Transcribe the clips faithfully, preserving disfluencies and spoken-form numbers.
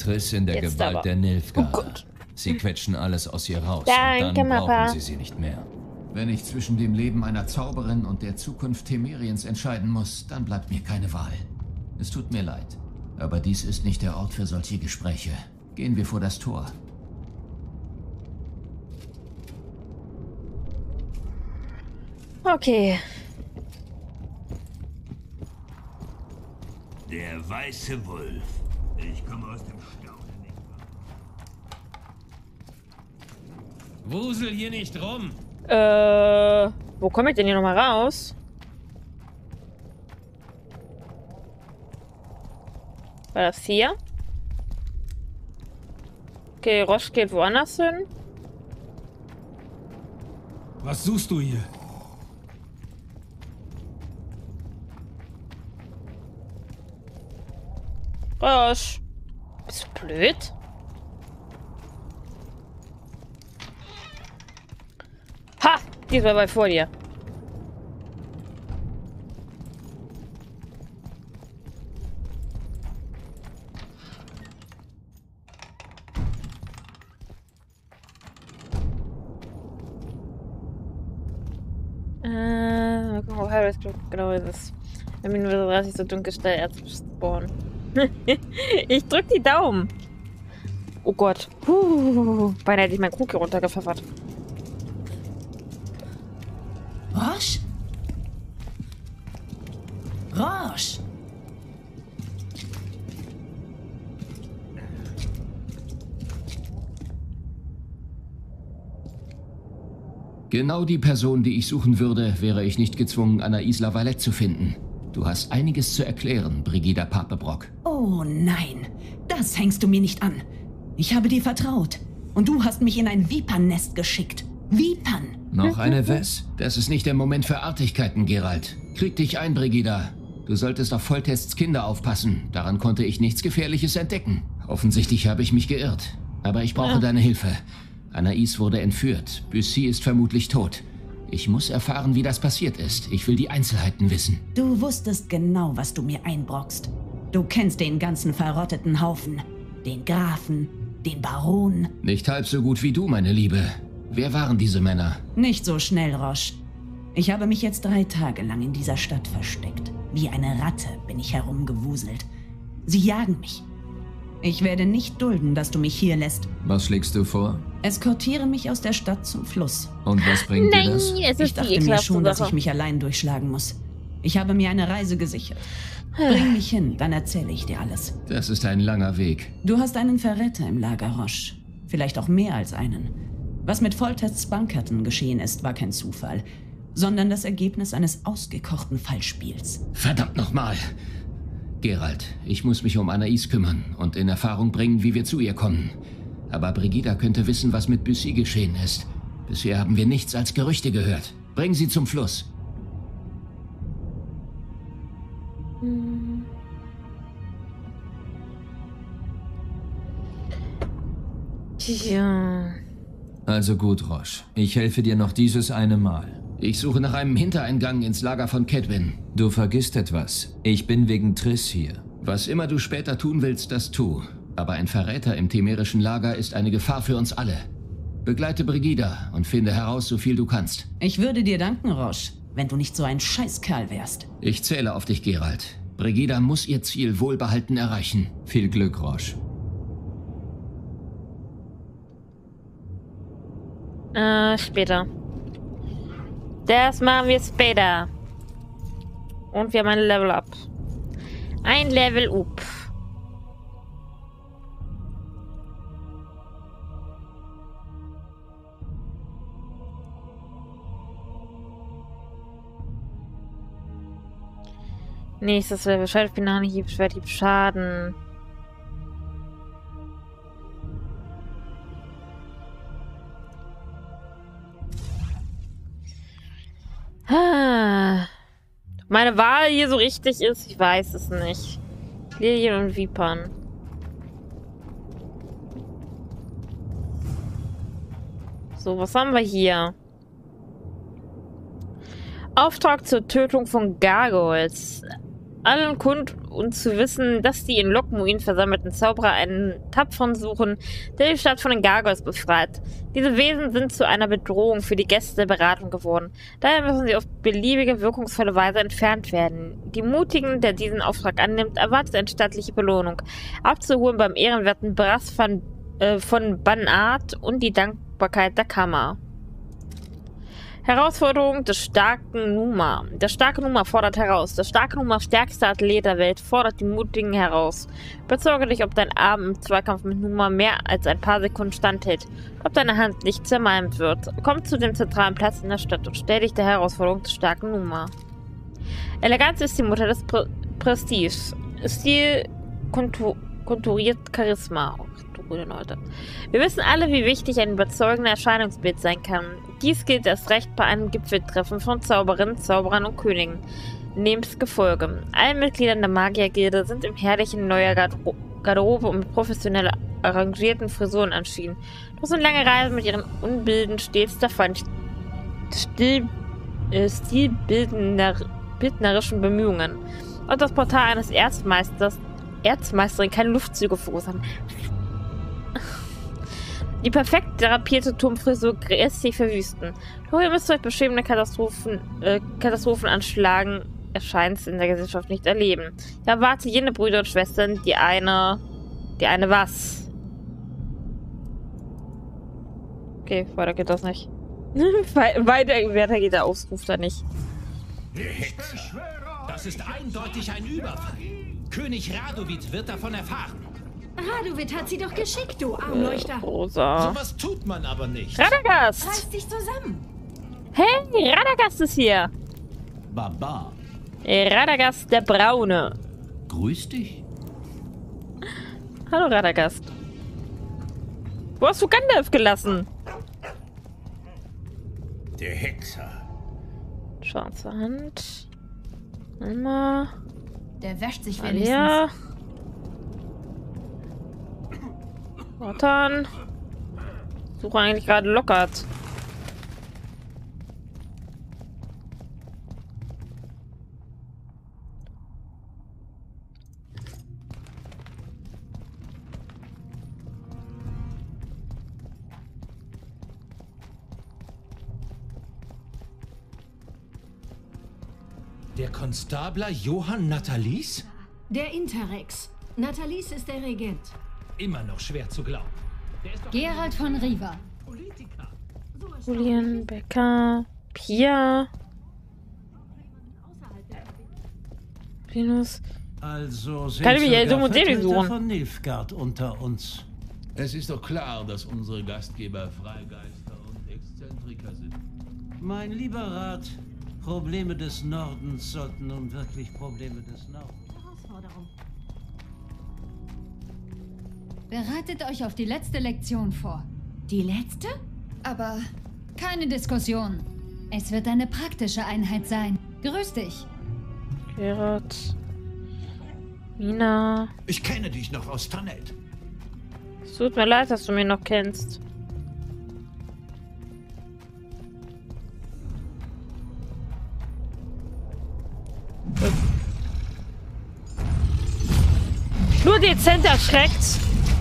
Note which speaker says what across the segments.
Speaker 1: Triss in der
Speaker 2: Jetzt
Speaker 1: Gewalt
Speaker 2: aber.
Speaker 1: der
Speaker 2: Oh
Speaker 1: Nilfgaard.
Speaker 2: Gott.
Speaker 1: Sie quetschen alles aus ihr raus
Speaker 2: Danke,
Speaker 1: und dann
Speaker 2: Papa.
Speaker 1: brauchen sie sie nicht mehr.
Speaker 3: Wenn ich zwischen dem Leben einer Zauberin und der Zukunft Temeriens entscheiden muss, dann bleibt mir keine Wahl. Es tut mir leid, aber dies ist nicht der Ort für solche Gespräche. Gehen wir vor das Tor.
Speaker 2: Okay.
Speaker 4: Der weiße Wolf. Ich komme aus dem Staunen nicht raus.
Speaker 5: Wusel hier nicht rum.
Speaker 2: Äh, wo komme ich denn hier nochmal raus? War das hier? Okay, Roche geht woanders hin.
Speaker 5: Was suchst du hier?
Speaker 2: Roche. Bist du blöd? Ha! Diesmal bei vor dir. Äh, mal gucken, wo Harris genau ist. Wenn mir nur dreißig so dunkel schnell erst spawnen. Ich drück die Daumen. Oh Gott. Puh, beinahe hätte ich meinen Krug hier runtergepfeffert.
Speaker 6: Roche? Roche?
Speaker 3: Genau die Person, die ich suchen würde, wäre ich nicht gezwungen, Anaïs Lavalette zu finden. Du hast einiges zu erklären, Brigida Papebrock.
Speaker 6: Oh nein, das hängst du mir nicht an. Ich habe dir vertraut. Und du hast mich in ein Vipernest geschickt. Vipern.
Speaker 3: Noch eine Wess? Das ist nicht der Moment für Artigkeiten, Geralt. Krieg dich ein, Brigida. Du solltest auf Foltests Kinder aufpassen. Daran konnte ich nichts Gefährliches entdecken. Offensichtlich habe ich mich geirrt. Aber ich brauche
Speaker 2: Ja.
Speaker 3: deine Hilfe. Anaïs wurde entführt. Bussy ist vermutlich tot. Ich muss erfahren, wie das passiert ist. Ich will die Einzelheiten wissen.
Speaker 6: Du wusstest genau, was du mir einbrockst. Du kennst den ganzen verrotteten Haufen. Den Grafen, den Baron.
Speaker 3: Nicht halb so gut wie du, meine Liebe. Wer waren diese Männer?
Speaker 6: Nicht so schnell, Roche. Ich habe mich jetzt drei Tage lang in dieser Stadt versteckt. Wie eine Ratte bin ich herumgewuselt. Sie jagen mich. Ich werde nicht dulden, dass du mich hier lässt.
Speaker 1: Was schlägst du vor?
Speaker 6: Eskortiere mich aus der Stadt zum Fluss.
Speaker 1: Und was bringt
Speaker 2: Nein,
Speaker 1: dir das?
Speaker 2: es
Speaker 6: Ich
Speaker 2: ist die
Speaker 6: dachte mir
Speaker 2: ekelhafte
Speaker 6: schon, dass
Speaker 2: Sache.
Speaker 6: ich mich allein durchschlagen muss. Ich habe mir eine Reise gesichert. Bring mich hin, dann erzähle ich dir alles.
Speaker 3: Das ist ein langer Weg.
Speaker 6: Du hast einen Verräter im Lager, Roche. Vielleicht auch mehr als einen. Was mit Foltests Bankerten geschehen ist, war kein Zufall, sondern das Ergebnis eines ausgekochten Fallspiels.
Speaker 3: Verdammt nochmal. Geralt, ich muss mich um Anaïs kümmern und in Erfahrung bringen, wie wir zu ihr kommen. Aber Brigida könnte wissen, was mit Bussy geschehen ist. Bisher haben wir nichts als Gerüchte gehört. Bring sie zum Fluss.
Speaker 2: Tja.
Speaker 1: Also gut, Roche. Ich helfe dir noch dieses eine Mal.
Speaker 3: Ich suche nach einem Hintereingang ins Lager von Kedwin.
Speaker 1: Du vergisst etwas. Ich bin wegen Triss hier.
Speaker 3: Was immer du später tun willst, das tu. Aber ein Verräter im temerischen Lager ist eine Gefahr für uns alle. Begleite Brigida und finde heraus, so viel du kannst.
Speaker 6: Ich würde dir danken, Roche, wenn du nicht so ein Scheißkerl wärst.
Speaker 3: Ich zähle auf dich, Geralt. Brigida muss ihr Ziel wohlbehalten erreichen.
Speaker 1: Viel Glück, Roche.
Speaker 2: Äh, später. Das machen wir später. Und wir haben ein Level Up. Ein Level Up. Nächstes Level. Schwertfinale, Hieb, Schwerthieb, Schaden. Ah. Meine Wahl hier so richtig ist, ich weiß es nicht. Lilien und Vipern. So, was haben wir hier? Auftrag zur Tötung von Gargoyles. Allen Kund und zu wissen, dass die in Lokmuin versammelten Zauberer einen Tapfern suchen, der die Stadt von den Gargoyles befreit. Diese Wesen sind zu einer Bedrohung für die Gäste der Beratung geworden. Daher müssen sie auf beliebige, wirkungsvolle Weise entfernt werden. Die Mutigen, der diesen Auftrag annimmt, erwartet eine stattliche Belohnung. Abzuholen beim ehrenwerten Brass von, äh, von Banart und die Dankbarkeit der Kammer. Herausforderung des starken Numa. Der starke Numa fordert heraus. Der starke Numa, stärkster Athlet der Welt, fordert die Mutigen heraus. Überzeuge dich, ob dein Arm im Zweikampf mit Numa mehr als ein paar Sekunden standhält. Ob deine Hand nicht zermalmt wird. Komm zu dem zentralen Platz in der Stadt und stell dich der Herausforderung des starken Numa. Eleganz ist die Mutter des Pre Prestige. Stil kontur konturiert Charisma. Leute. Wir wissen alle, wie wichtig ein überzeugender Erscheinungsbild sein kann. Dies gilt erst recht bei einem Gipfeltreffen von Zauberinnen, Zauberern und Königen. Nebst Gefolge. Alle Mitglieder der Magiergilde sind im herrlichen neuer Gardero Garderobe und mit professionell arrangierten Frisuren erschienen. Doch sind lange Reisen mit ihren Unbilden stets der Feind Stil, äh, stilbildnerischen Bemühungen. Und das Portal eines Erzmeisters Erzmeisterin keine Luftzüge verursachen. Die perfekt therapierte Turmfrisur grässlich verwüsten. Doch ihr müsst euch beschämende Katastrophen, äh, Katastrophenanschlagen erscheint in der Gesellschaft nicht erleben. Ich erwarte jene Brüder und Schwestern, die eine... Die eine was? Okay, weiter geht das nicht. weiter, weiter geht der Ausruf da nicht.
Speaker 3: Das ist eindeutig ein Überfall. König Radovid wird davon erfahren.
Speaker 7: Radovid hat sie doch geschickt, du Armleuchter.
Speaker 2: Äh, Rosa.
Speaker 3: So was tut man aber nicht.
Speaker 2: Radagast!
Speaker 7: Reiß dich zusammen.
Speaker 2: Hey, Radagast ist hier.
Speaker 3: Baba.
Speaker 2: Radagast der Braune.
Speaker 3: Grüß dich.
Speaker 2: Hallo, Radagast. Wo hast du Gandalf gelassen?
Speaker 4: Der Hexer.
Speaker 2: Schwarze Hand. Einmal.
Speaker 7: Der wäscht sich wenigstens.
Speaker 2: Ja. Wartan. Suche eigentlich gerade Lockhart.
Speaker 5: Der Konstabler Johann Nathalis?
Speaker 7: Der Interrex. Nathalis ist der Regent.
Speaker 5: Immer noch schwer zu glauben. Der ist doch
Speaker 7: Geralt von Riva.
Speaker 5: Politiker.
Speaker 2: Julian, Becker, Pia. Pinus.
Speaker 8: Also sind
Speaker 2: Kann ich mich ja
Speaker 8: sogar
Speaker 2: so Modelle
Speaker 8: Vertreter
Speaker 2: suchen.
Speaker 8: von Nilfgaard unter uns.
Speaker 9: Es ist doch klar, dass unsere Gastgeber Freigeister und Exzentriker sind.
Speaker 8: Mein lieber Rat, Probleme des Nordens sollten nun wirklich Probleme des Nordens.
Speaker 7: Herausforderung. Bereitet euch auf die letzte Lektion vor. Die letzte? Aber keine Diskussion. Es wird eine praktische Einheit sein. Grüß dich.
Speaker 2: Gerard. Mina.
Speaker 4: Ich kenne dich noch aus Tannet.
Speaker 2: Es tut mir leid, dass du mich noch kennst. Nur dezent erschreckt.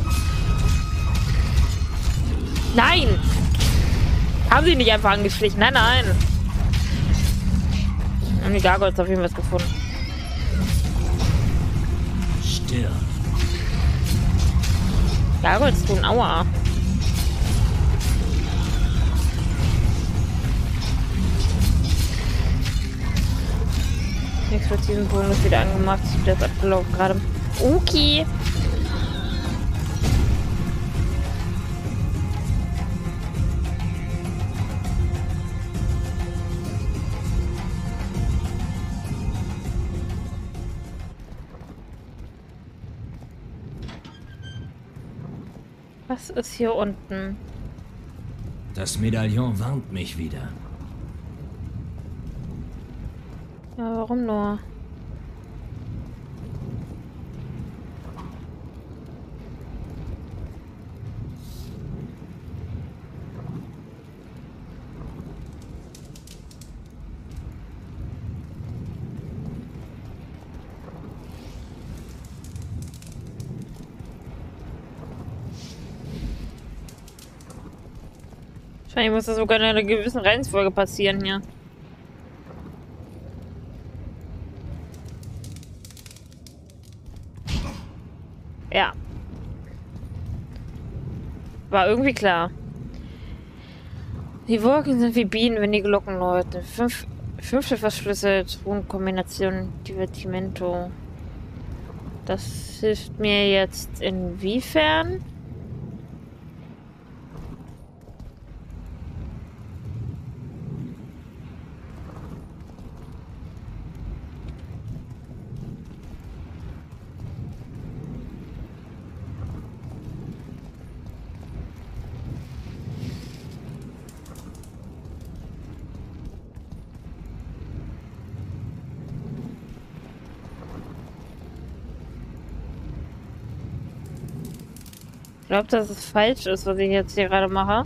Speaker 2: Nein! Haben sie nicht einfach angeschlichen? Nein, nein. Haben die Gargoyles auf jeden Fall was gefunden.
Speaker 8: Stirb.
Speaker 2: Gargoyles tun aua. Die Expertisenbogen ist wieder angemacht. Der ist abgelaufen gerade. Okay. Was ist hier unten?
Speaker 1: Das Medaillon warnt mich wieder.
Speaker 2: Ja, warum nur? Wahrscheinlich muss das sogar in einer gewissen Reihenfolge passieren hier. Ja. War irgendwie klar. Die Wolken sind wie Bienen, wenn die Glocken läuten. Fünf, fünfte verschlüsselt, Runenkombination, Divertimento. Das hilft mir jetzt inwiefern? Ich glaube, dass es falsch ist, was ich jetzt hier gerade mache.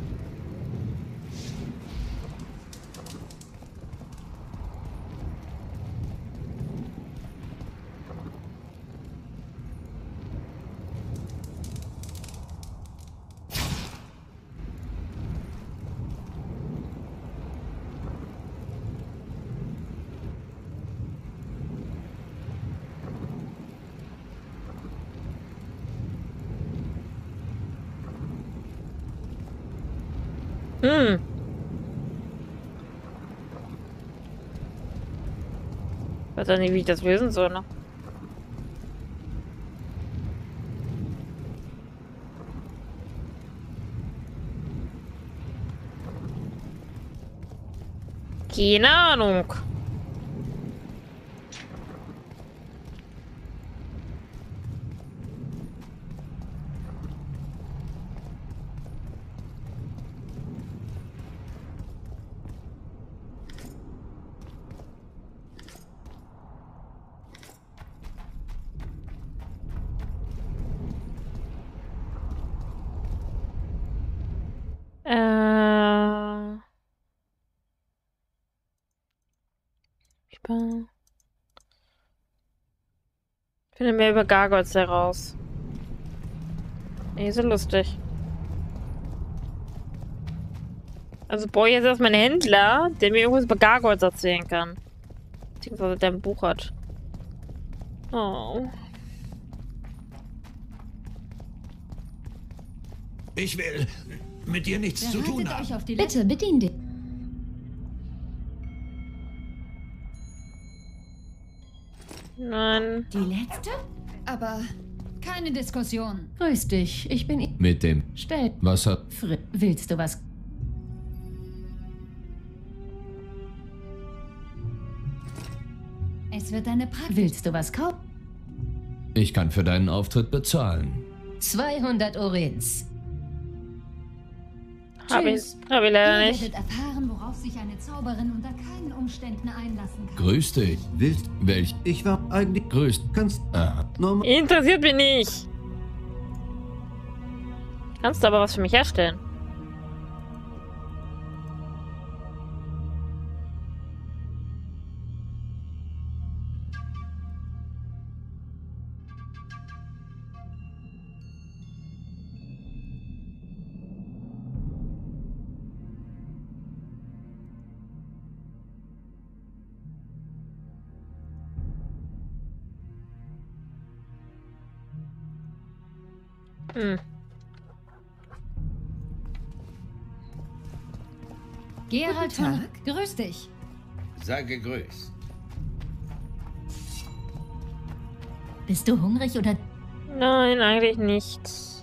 Speaker 2: Hm. Ich weiß auch nicht, wie ich das lösen soll, ne? Keine Ahnung. Äh. Ich bin... Finde mehr über Gargoyles heraus. Nicht so lustig. Also brauche ich jetzt erstmal einen Händler, der mir irgendwas über Gargoyles erzählen kann. Beziehungsweise der ein Buch hat. Oh.
Speaker 4: Ich will mit dir nichts zu tun haben.
Speaker 7: Euch auf die Bitte, bedien dich.
Speaker 2: Nein.
Speaker 7: Die letzte? Aber keine Diskussion. Grüß dich, ich bin...
Speaker 1: Mit dem...
Speaker 7: Stell...
Speaker 1: Was hat...
Speaker 7: Fri Willst du was... Es wird eine Praxis... Willst du was kaufen?
Speaker 1: Ich kann für deinen Auftritt bezahlen.
Speaker 7: zweihundert Orens.
Speaker 2: Hab ich, hab ich leider
Speaker 7: Ihr
Speaker 2: nicht.
Speaker 7: werdet erfahren, worauf sich eine Zauberin unter keinen Umständen einlassen kann.
Speaker 1: Grüß dich.
Speaker 8: Willst?
Speaker 1: Welch...
Speaker 8: Ich war eigentlich...
Speaker 1: Grüß...
Speaker 8: Kannst...
Speaker 1: Ah.
Speaker 8: Normal...
Speaker 2: Interessiert mich nicht. Kannst du aber was für mich herstellen? Hm.
Speaker 7: Gerald von... Grüß dich.
Speaker 3: Sei gegrüßt.
Speaker 7: Bist du hungrig oder...
Speaker 2: Nein, eigentlich nicht.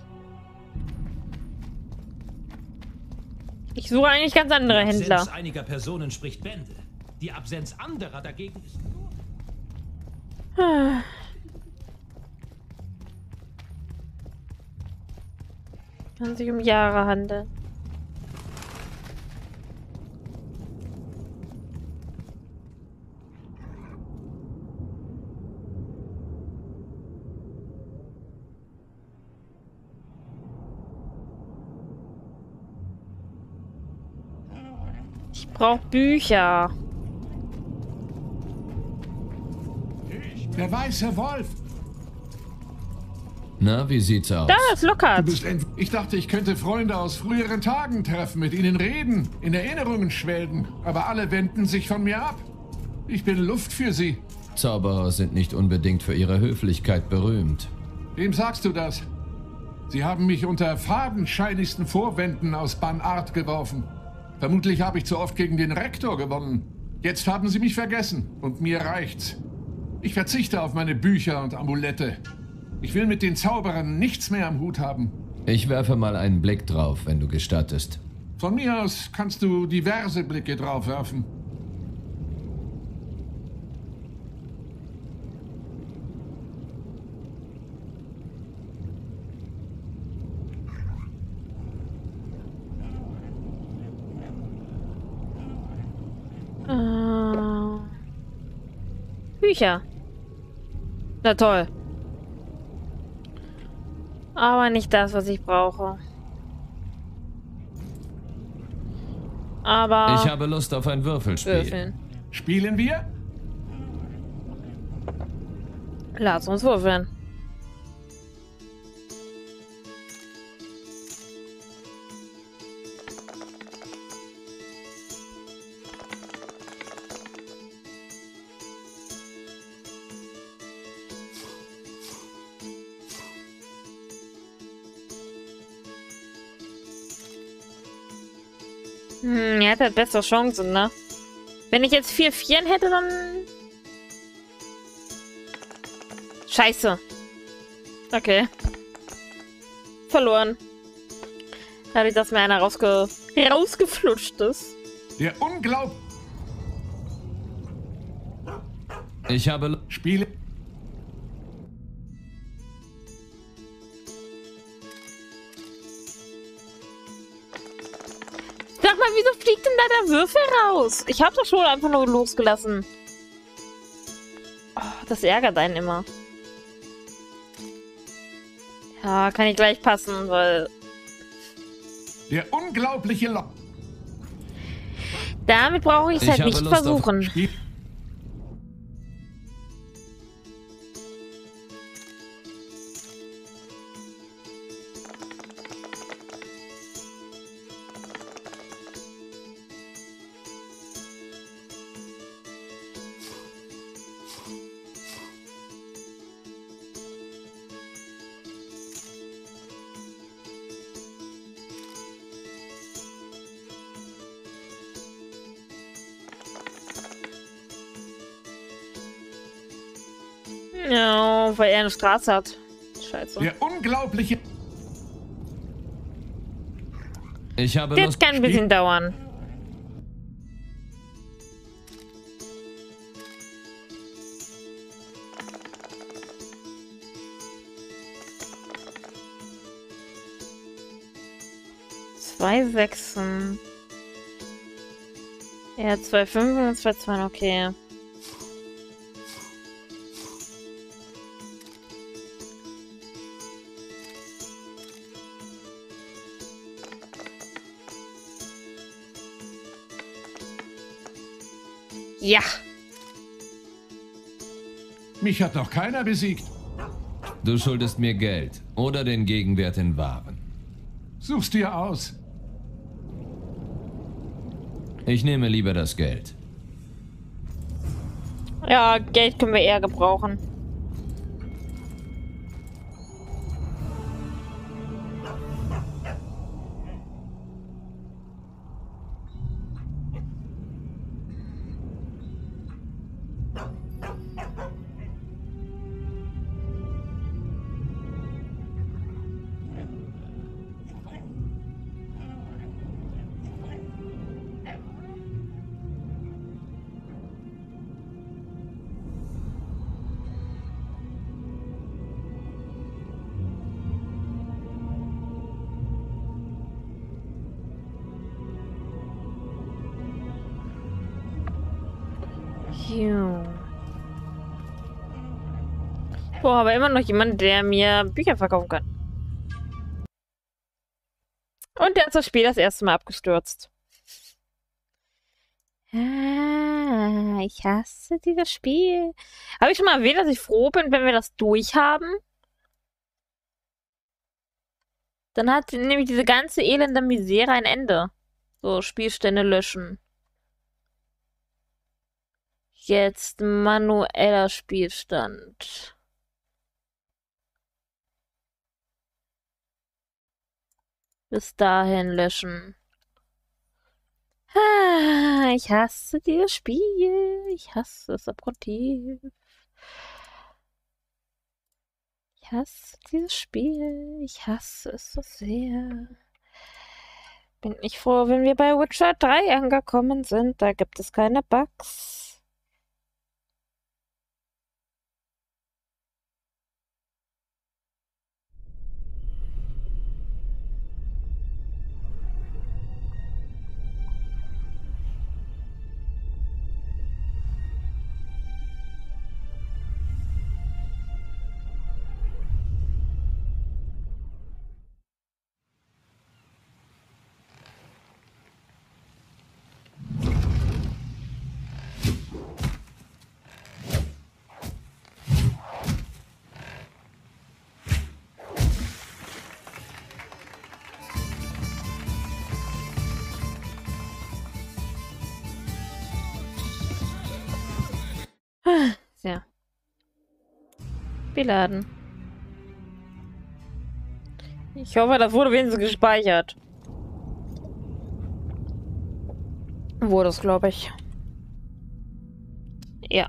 Speaker 2: Ich suche eigentlich ganz andere
Speaker 5: Die
Speaker 2: Händler.
Speaker 5: Absenz einiger Personen spricht Bände. Die Absenz anderer dagegen ist nur...
Speaker 2: Ah. Kann sich um Jahre handeln. Ich brauche Bücher.
Speaker 10: Der weiße Wolf.
Speaker 1: Na, wie sieht's aus?
Speaker 2: Da ist Lockhart.
Speaker 10: Du bist end- Ich dachte, ich könnte Freunde aus früheren Tagen treffen, mit ihnen reden, in Erinnerungen schwelgen. Aber alle wenden sich von mir ab. Ich bin Luft für sie.
Speaker 1: Zauberer sind nicht unbedingt für ihre Höflichkeit berühmt.
Speaker 10: Wem sagst du das? Sie haben mich unter fadenscheinigsten Vorwänden aus Banart geworfen. Vermutlich habe ich zu oft gegen den Rektor gewonnen. Jetzt haben sie mich vergessen und mir reicht's. Ich verzichte auf meine Bücher und Amulette. Ich will mit den Zauberern nichts mehr am Hut haben.
Speaker 1: Ich werfe mal einen Blick drauf, wenn du gestattest.
Speaker 10: Von mir aus kannst du diverse Blicke drauf werfen.
Speaker 2: Äh, Bücher. Na toll. Aber nicht das, was ich brauche. Aber...
Speaker 1: Ich habe Lust auf ein Würfelspiel.
Speaker 2: Würfeln.
Speaker 10: Spielen wir?
Speaker 2: Lass uns würfeln. Hm, er hat halt bessere Chancen, ne? Wenn ich jetzt vier Vieren hätte, dann... Scheiße. Okay. Verloren. Dadurch, dass mir einer rausge... rausgeflutscht ist.
Speaker 10: Der Unglaub...
Speaker 1: Ich habe... L
Speaker 10: Spiele...
Speaker 2: Sag mal, wieso fliegt denn da der Würfel raus? Ich hab doch schon einfach nur losgelassen. Oh, das ärgert einen immer. Ja, kann ich gleich passen, weil...
Speaker 10: Der unglaubliche Lock...
Speaker 2: Damit brauche ich es halt nicht
Speaker 1: Lust
Speaker 2: versuchen.
Speaker 10: Spiel...
Speaker 2: Ja, weil er eine Straße hat. Scheiße.
Speaker 10: Der unglaubliche...
Speaker 1: Ich habe
Speaker 2: Das
Speaker 1: Lust...
Speaker 2: kann ein bisschen dauern. Zwei Sechsen. Er hat zwei Fünfen und zwei Zweien, okay. Ja.
Speaker 10: Mich hat noch keiner besiegt.
Speaker 1: Du schuldest mir Geld oder den Gegenwert in Waren.
Speaker 10: Such's dir aus.
Speaker 1: Ich nehme lieber das Geld.
Speaker 2: Ja, Geld können wir eher gebrauchen. Boah, aber immer noch jemand, der mir Bücher verkaufen kann. Und der hat das Spiel das erste Mal abgestürzt. Ah, ich hasse dieses Spiel. Habe ich schon mal erwähnt, dass ich froh bin, wenn wir das durchhaben? Dann hat nämlich diese ganze elende Misere ein Ende. So, Spielstände löschen. Jetzt manueller Spielstand. Bis dahin löschen. Ah, ich hasse dieses Spiel. Ich hasse es abgrundtief. Ich hasse dieses Spiel. Ich hasse es so sehr. Bin ich froh, wenn wir bei Witcher drei angekommen sind. Da gibt es keine Bugs. Ja. Beladen. Ich hoffe, das wurde wenigstens gespeichert. Wurde es, glaube ich. Ja.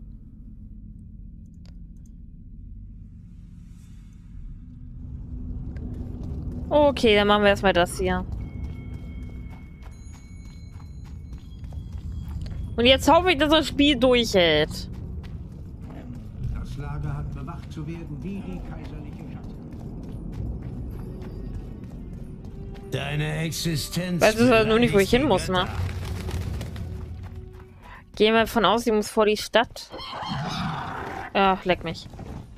Speaker 2: Okay, dann machen wir erstmal das hier. Und jetzt hoffe ich, dass das Spiel durchhält.
Speaker 8: Das Lager hat bewacht zu werden wie die kaiserliche Schatzkammer. Deine Existenz.
Speaker 2: Weißt du halt nur nicht, wo ich hin muss, ne? Gehen wir davon aus, sie muss vor die Stadt. Ach, leck mich.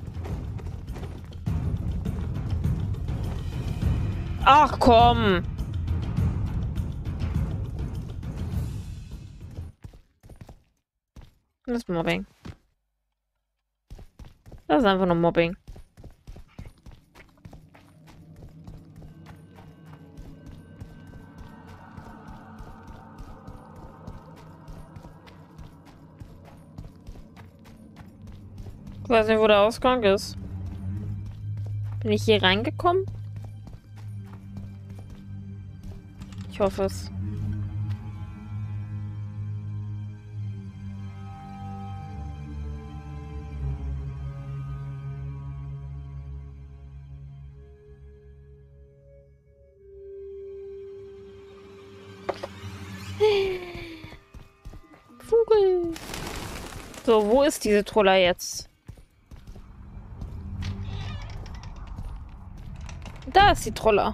Speaker 2: Ach komm! Das ist Mobbing. Das ist einfach nur Mobbing. Ich weiß nicht, wo der Ausgang ist. Bin ich hier reingekommen? Ich hoffe es. Vogel. So, wo ist diese Troller jetzt? Da ist die Troller.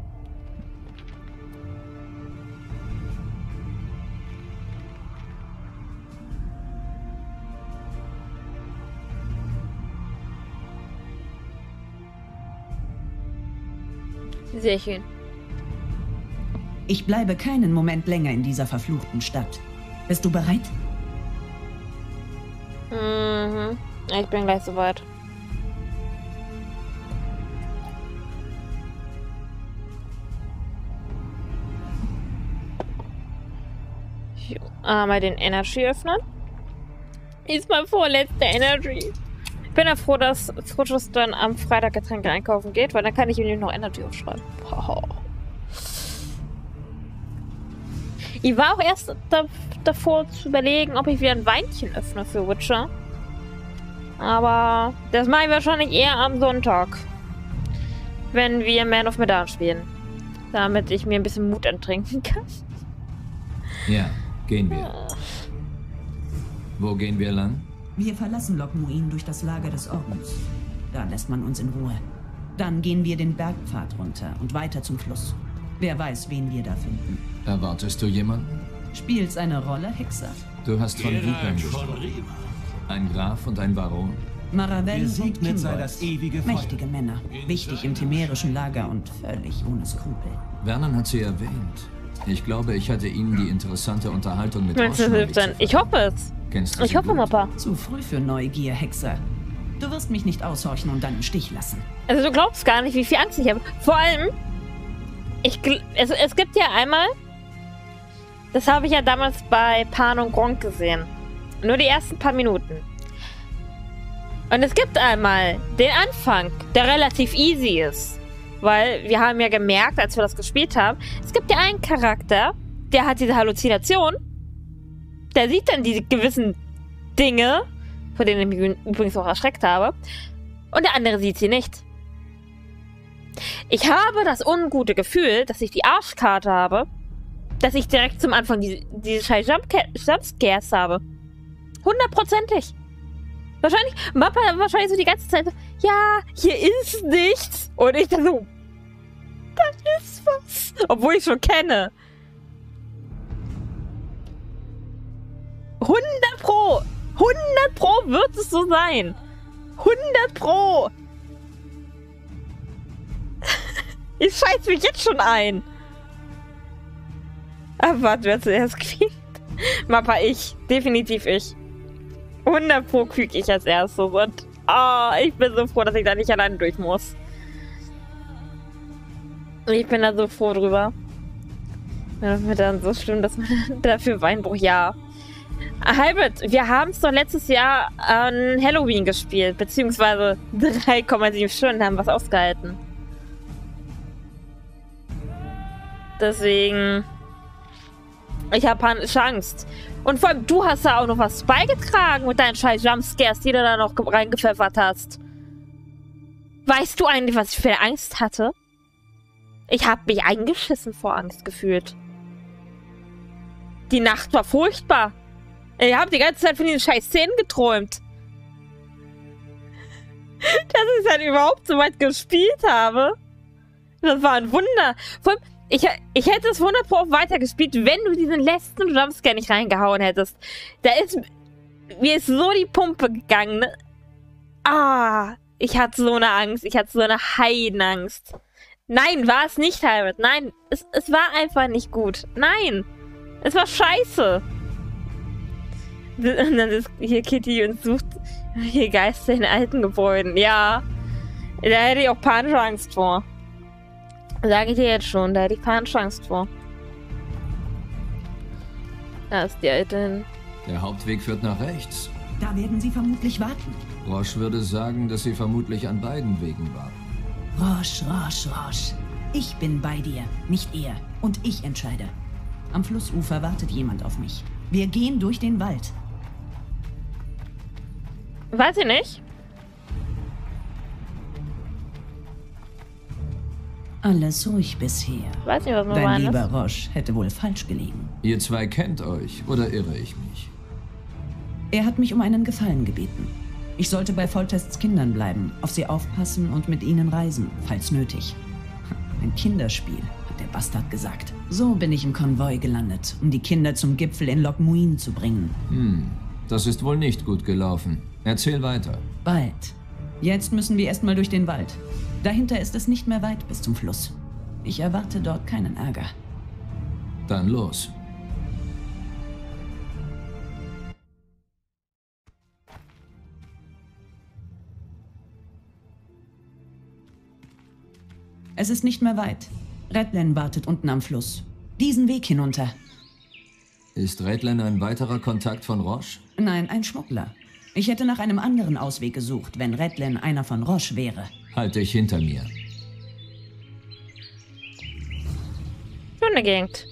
Speaker 2: Sehr schön.
Speaker 6: Ich bleibe keinen Moment länger in dieser verfluchten Stadt. Bist du bereit?
Speaker 2: Mhm. Ich bin gleich soweit. Einmal den Energy öffnen. Ist mein vorletzter Energy. Ich bin ja froh, dass Frischus dann am Freitag Getränke einkaufen geht, weil dann kann ich ihm noch Energy aufschreiben. Oh. Ich war auch erst da, davor zu überlegen, ob ich wieder ein Weinchen öffne für Witcher. Aber das mache ich wahrscheinlich eher am Sonntag. Wenn wir Man of Medan spielen. Damit ich mir ein bisschen Mut antrinken kann.
Speaker 1: Ja, gehen wir. Wo gehen wir lang?
Speaker 6: Wir verlassen Lokmuin durch das Lager des Ordens. Da lässt man uns in Ruhe. Dann gehen wir den Bergpfad runter und weiter zum Fluss. Wer weiß, wen wir da finden.
Speaker 1: Erwartest du jemanden?
Speaker 6: Spielt's eine Rolle, Hexer?
Speaker 1: Du hast von Vipern gesprochen. Ein Graf und ein Baron.
Speaker 6: Maravel und
Speaker 8: Gesegnet sei das ewige
Speaker 6: Kimbolz.
Speaker 8: Feuer.
Speaker 6: Mächtige Männer. Wichtig im temerischen Lager und völlig ohne Skrupel.
Speaker 1: Vernon hat sie erwähnt. Ich glaube, ich hatte Ihnen die interessante Unterhaltung mit
Speaker 2: Meinst du,
Speaker 1: Roschnoi
Speaker 2: hilft dann?
Speaker 1: zu
Speaker 2: Ich hoffe es.
Speaker 1: Kennst du
Speaker 2: Ich
Speaker 1: sie
Speaker 2: hoffe,
Speaker 1: gut?
Speaker 2: Mappa.
Speaker 6: Zu früh für Neugier, Hexer. Du wirst mich nicht aushorchen und dann im Stich lassen.
Speaker 2: Also du glaubst gar nicht, wie viel Angst ich habe. Vor allem, ich, es, es gibt ja einmal, das habe ich ja damals bei Pan und Gronk gesehen. Nur die ersten paar Minuten. Und es gibt einmal den Anfang, der relativ easy ist. Weil wir haben ja gemerkt, als wir das gespielt haben, es gibt ja einen Charakter, der hat diese Halluzination. Der sieht dann diese gewissen Dinge, vor denen ich mich übrigens auch erschreckt habe. Und der andere sieht sie nicht. Ich habe das ungute Gefühl, dass ich die Arschkarte habe, dass ich direkt zum Anfang diese, diese scheiß Jumpscares habe. Hundertprozentig. Wahrscheinlich, Mappa wahrscheinlich so die ganze Zeit so, ja, hier ist nichts. Und ich dann so, da ist was. Obwohl ich schon kenne. hundert Pro. hundert Pro wird es so sein. hundert Pro. Ich scheiß mich jetzt schon ein. Aber warte, wer zuerst quiekt? Mappa, ich. Definitiv ich. hundert Pro quiek ich als erstes. Und oh, ich bin so froh, dass ich da nicht alleine durch muss. Ich bin da so froh drüber. Wenn es mir dann so stimmt, dass man dafür Weinbruch, ja. Hybrid, wir haben es doch letztes Jahr an Halloween gespielt. Beziehungsweise drei Komma sieben Stunden haben wir es ausgehalten. Deswegen... Ich habe panische Angst. Und vor allem, du hast da auch noch was beigetragen mit deinen scheiß Jumpscares, die du da noch reingepfeffert hast. Weißt du eigentlich, was ich für Angst hatte? Ich habe mich eingeschissen vor Angst gefühlt. Die Nacht war furchtbar. Ich habe die ganze Zeit von diesen scheiß Szenen geträumt. Dass ich halt überhaupt so weit gespielt habe. Das war ein Wunder. Vor allem, Ich, ich hätte es hundert Pro weitergespielt, wenn du diesen letzten Jumpscare nicht reingehauen hättest. Da ist... Mir ist so die Pumpe gegangen. Ne? Ah, ich hatte so eine Angst. Ich hatte so eine Heidenangst. Nein, war es nicht, Hybrid. Nein, es, es war einfach nicht gut. Nein, es war scheiße. Und dann ist hier Kitty und sucht hier Geister in alten Gebäuden. Ja, da hätte ich auch panische Angst vor. Sage ich dir jetzt schon, da hätte ich panische Angst vor. Da ist die Alte.
Speaker 1: Der Hauptweg führt nach rechts.
Speaker 6: Da werden sie vermutlich warten.
Speaker 1: Roche würde sagen, dass sie vermutlich an beiden Wegen warten.
Speaker 6: Roche, Roche, Roche. Ich bin bei dir, nicht er. Und ich entscheide. Am Flussufer wartet jemand auf mich. Wir gehen durch den Wald.
Speaker 2: Weiß ich nicht.
Speaker 6: Alles ruhig bisher.
Speaker 2: Weiß nicht, was man
Speaker 6: Dein lieber Roche hätte wohl falsch gelegen.
Speaker 1: Ihr zwei kennt euch, oder irre ich mich?
Speaker 6: Er hat mich um einen Gefallen gebeten. Ich sollte bei Foltests Kindern bleiben, auf sie aufpassen und mit ihnen reisen, falls nötig. Ein Kinderspiel, hat der Bastard gesagt. So bin ich im Konvoi gelandet, um die Kinder zum Gipfel in Loc Muin zu bringen.
Speaker 1: Hm, das ist wohl nicht gut gelaufen. Erzähl weiter.
Speaker 6: Bald. Jetzt müssen wir erstmal durch den Wald. Dahinter ist es nicht mehr weit bis zum Fluss. Ich erwarte dort keinen Ärger.
Speaker 1: Dann los.
Speaker 6: Es ist nicht mehr weit. Redlen wartet unten am Fluss. Diesen Weg hinunter.
Speaker 1: Ist Redlen ein weiterer Kontakt von Roche?
Speaker 6: Nein, ein Schmuggler. Ich hätte nach einem anderen Ausweg gesucht, wenn Redlen einer von Roche wäre.
Speaker 1: Halt dich hinter mir.
Speaker 2: Schöne Gegend.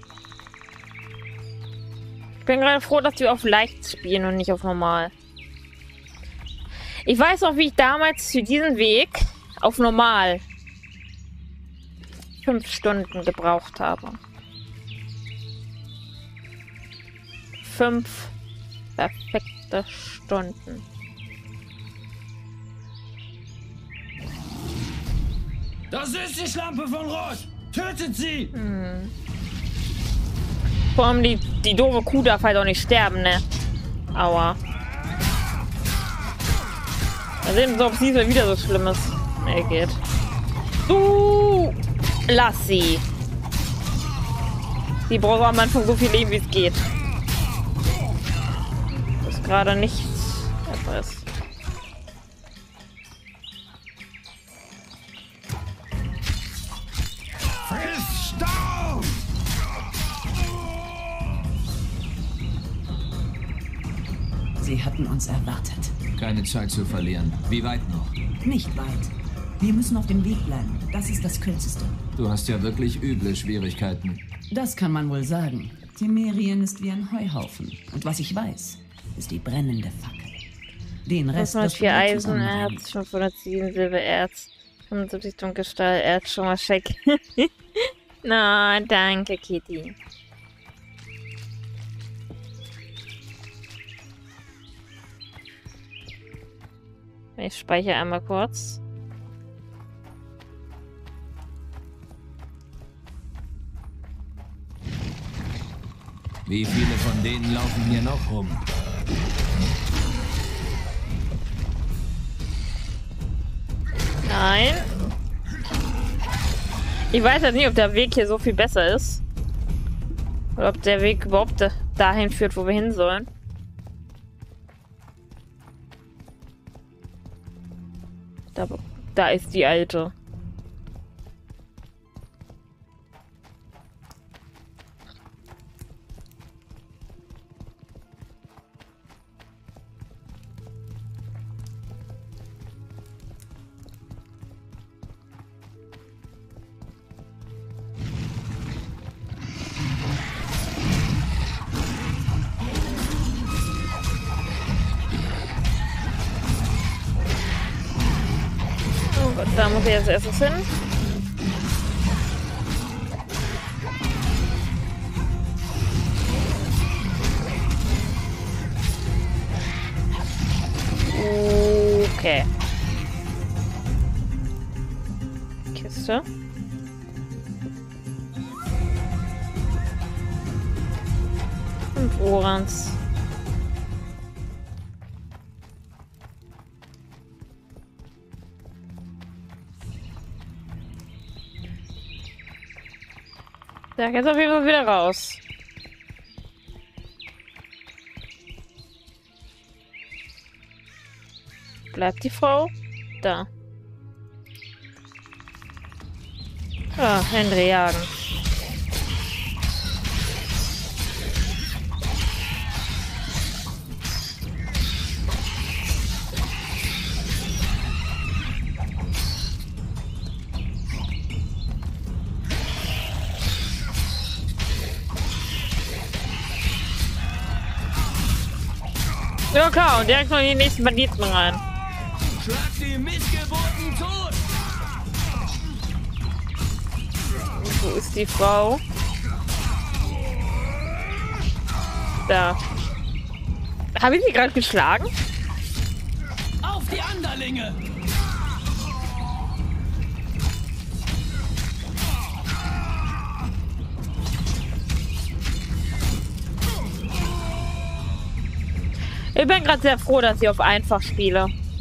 Speaker 2: Ich bin gerade froh, dass wir auf leicht spielen und nicht auf normal. Ich weiß auch, wie ich damals für diesen Weg auf normal fünf Stunden gebraucht habe. Fünf perfekte Stunden.
Speaker 8: Das ist die Schlampe von Roche! Tötet sie!
Speaker 2: Hm. Vor allem die, die doofe Kuh darf halt auch nicht sterben, ne? Aua. Mal sehen, ob sie wieder so schlimm ist. Nee, geht. Du! Lass sie! Die braucht am Anfang so viel Leben, wie es geht. Das ist gerade nichts etwas.
Speaker 6: hatten uns erwartet.
Speaker 1: Keine Zeit zu verlieren. Wie weit noch?
Speaker 6: Nicht weit. Wir müssen auf dem Weg bleiben. Das ist das Kürzeste.
Speaker 1: Du hast ja wirklich üble Schwierigkeiten.
Speaker 6: Das kann man wohl sagen. Temerien ist wie ein Heuhaufen. Und was ich weiß, ist die brennende Fackel. Den Rest wirst du
Speaker 2: vier
Speaker 6: dir
Speaker 2: Eisenerz, fünfhundertsieben Silbererz, fünfundsiebzig Dunkelstahl, Erz, schon mal Scheck. Na, danke, Kitty. Ich speichere einmal kurz.
Speaker 1: Wie viele von denen laufen hier noch rum?
Speaker 2: Nein. Ich weiß halt nicht, ob der Weg hier so viel besser ist. Oder ob der Weg überhaupt dahin führt, wo wir hin sollen. Da, da ist die Alte. Da muss ich als erstes hin. Okay. Kiste. Und Orans. Da geht's auf jeden Fall wieder raus. Bleibt die Frau? Da. Ah, Henry jagen. Ja klar, und direkt noch in die nächsten Banditen rein.
Speaker 3: Schlag die Missgeburten tot!
Speaker 2: Wo ist die Frau? Da. Habe ich sie gerade geschlagen?
Speaker 3: Auf die Anderlinge!
Speaker 2: Ich bin gerade sehr froh, dass ich auf einfach spiele.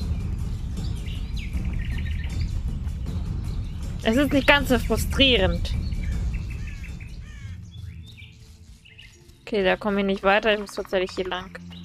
Speaker 2: Es ist nicht ganz so frustrierend. Okay, da komme ich nicht weiter. Ich muss tatsächlich hier lang.